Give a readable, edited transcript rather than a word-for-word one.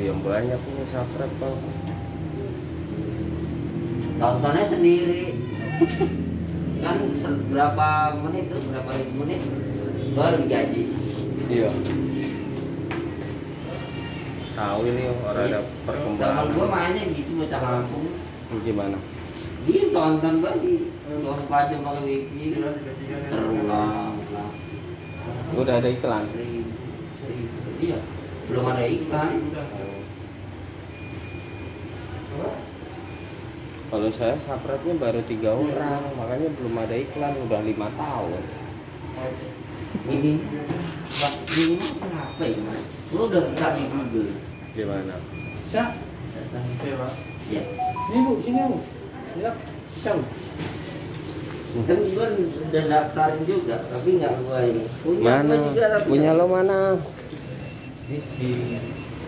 yang banyak nih subscribe bang. Tontonnya sendiri. Kan berapa menit tuh, berapa ribu menit baru digaji. Iya. Tahu ini orang ada perkembangan. Zaman gua mainnya gitu bocah Lampung. Gimana? Dia tonton gua di luar pajak pakai wifi terulang. Udah ada iklan. Iya, belum ada iklan. Kalau saya subscribe-nya baru 3 orang, makanya belum ada iklan, udah 5 tahun. Ini kenapa ya? Lu udah buka di Google. Gimana? Bisa? Ya. Ini bu, sini bu. Ya, bisa bu. Kan gua udah daftarin juga, tapi nggak gua ini. Punya Mana? gua juga, tapi Punya nggak. lo mana? Ini si